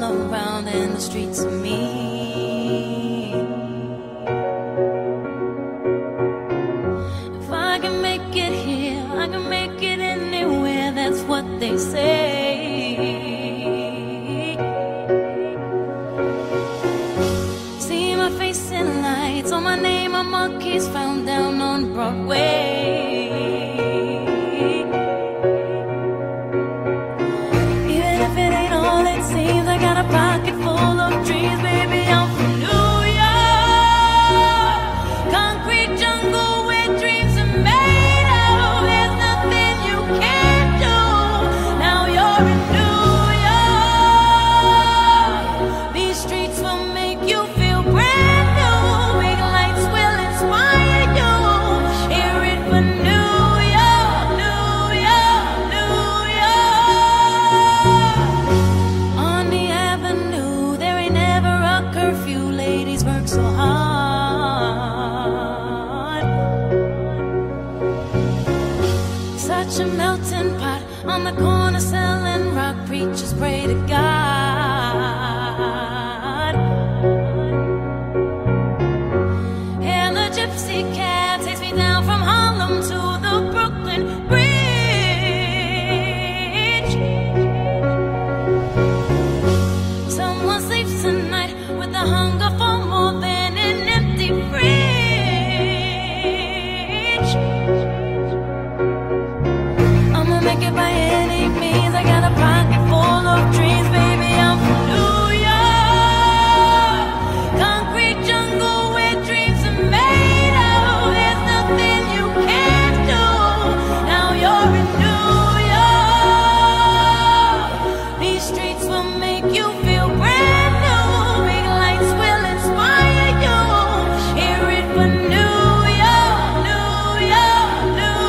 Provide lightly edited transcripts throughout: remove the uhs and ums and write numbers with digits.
around in the streets of me. If I can make it here, I can make it anywhere, that's what they say. See my face in lights, on my name a monkey's found down on Broadway. Seems I got a pocket full of dreams, baby, I'm from New York. Concrete jungle where dreams are made of. There's nothing you can't do. Now you're in New York. These streets will make you feel brand new. Big lights will inspire you. Hear it for New York, New York, New York. Curfew, ladies work so hard. Such a melting pot on the corner selling rock. Preachers pray to God. And the gypsy cab takes me down from Harlem to the Brooklyn Bridge. Someone sleeps tonight with the hunger for more than an empty fridge. I'ma make it by any means. I got a pocket full of dreams, baby, I'm from New York. Concrete jungle where dreams are made of. There's nothing you can't do. Now you're in New York. These streets will make you feel brand new. Big lights will inspire you. Hear it for New York, New York, New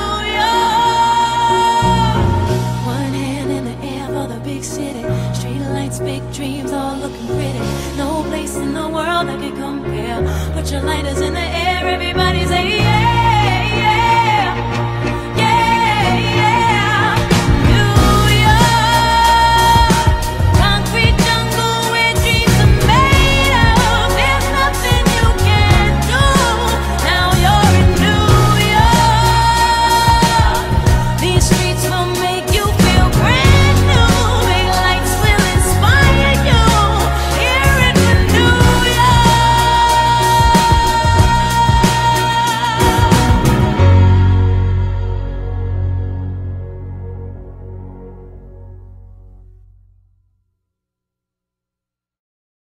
York. One hand in the air for the big city. Street lights, big dreams, all looking pretty. No place in the world that can compare. Put your lighters in